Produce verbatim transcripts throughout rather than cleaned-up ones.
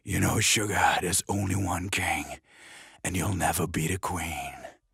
You know, sugar, there's only one king, and you'll never be the queen.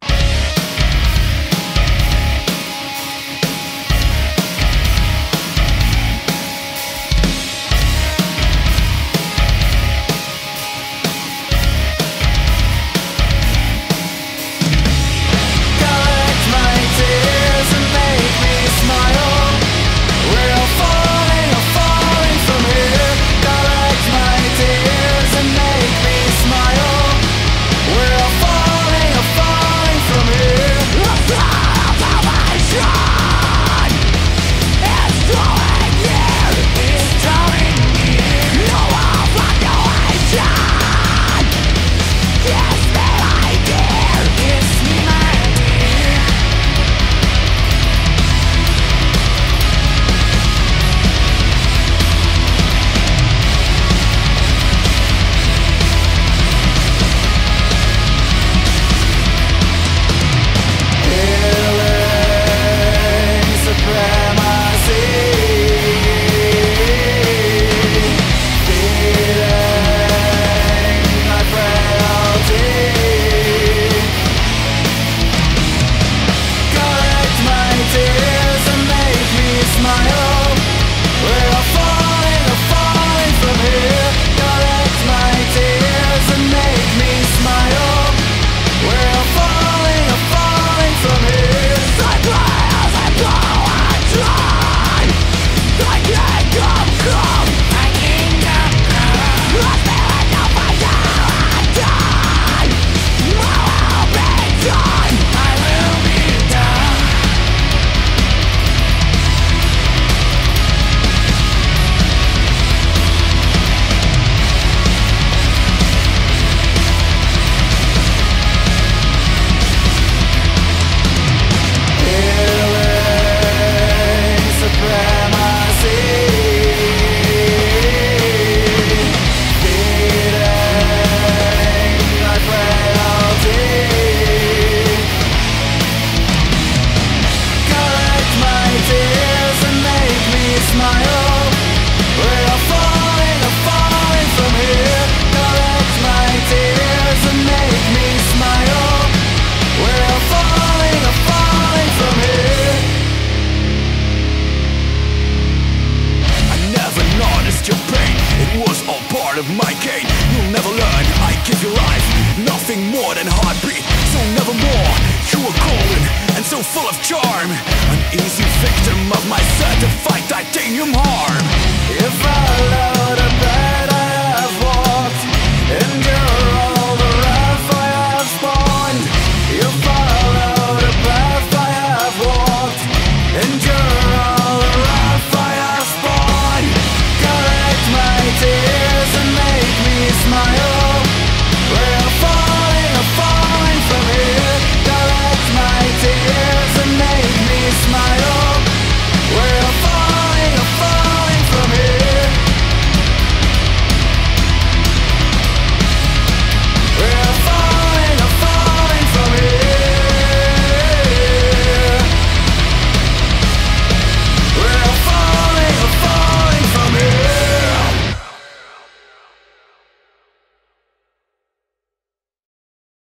Of my gain, you'll never learn. I give you life, nothing more than heartbeat. So nevermore, you are golden and so full of charm. An easy victim of my certified titanium harm. If I load a bag